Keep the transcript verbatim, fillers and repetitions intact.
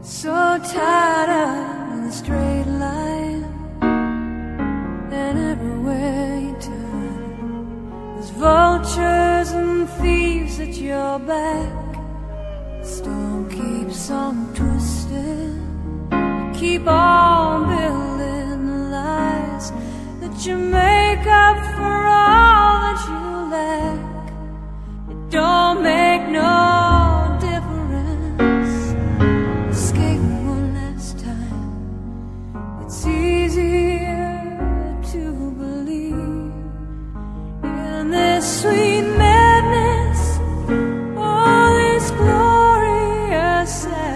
So tired of the straight line, and everywhere you turn there's vultures and thieves at your back. The storm keeps on twisting. You keep on building the lies that you make up for all that you lack. It don't make no sweet madness, all this glorious